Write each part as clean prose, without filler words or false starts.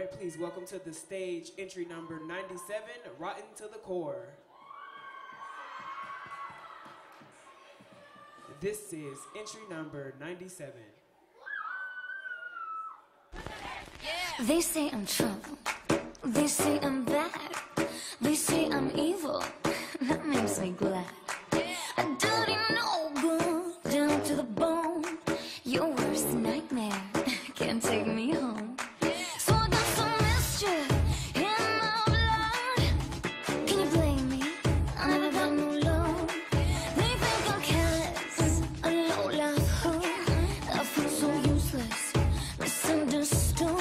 please welcome to the stage entry number 97, Rotten to the Core. This is entry number 97. They say I'm trouble, they say I'm bad, they say I'm evil, that makes me glad. I dirty no good, down to the bone, your worst nightmare can't take me home. So I got some mischief in my blood. Can you blame me? I never got no love. They think I'm careless, a low-life hood. I feel so useless, misunderstood.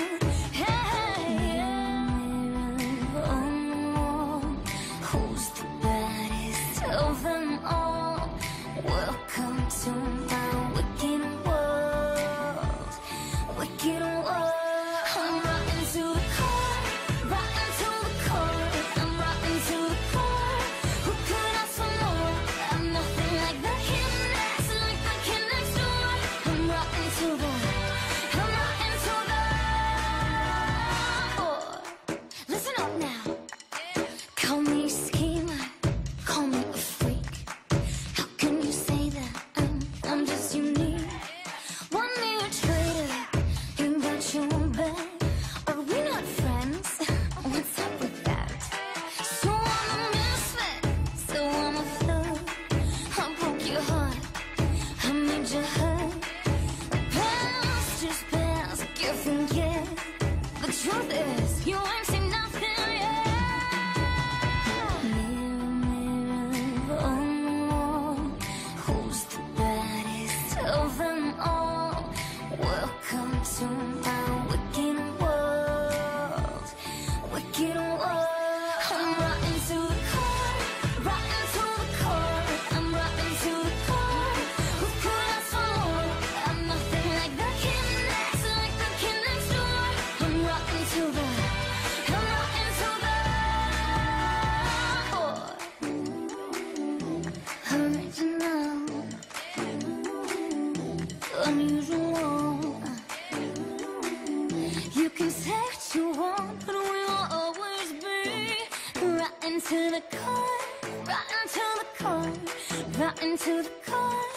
Of them all, welcome to my wicked world, wicked world. I'm rotten to the core, rotten to the core. I'm rotten to the core. Who could ask for more? I'm nothing like the kid next, like the kid next door. I'm rotten to the, I'm rotten to the core. Listen up now. Call me a schemer. Call me a freak. How can you say that I'm just unique? Want me a traitor? You got your own back. Are we not friends? What's up with that? So I'm a misfit, so I'm a thug. I broke your heart, I made you hurt. Past is past, give and get. The truth is, you ain't seen nothing yet. Of them all, welcome to my wicked world, wicked world. I'm rotten to the core, rotten to the core. I'm rotten to the core. Who could ask for more? I'm nothing like the kid next, like the kid next door. I'm rotten to the, I'm rotten to the core. Original, unusual. You can say what you want, but we'll always be rotten to the core, rotten to the core, rotten to the core.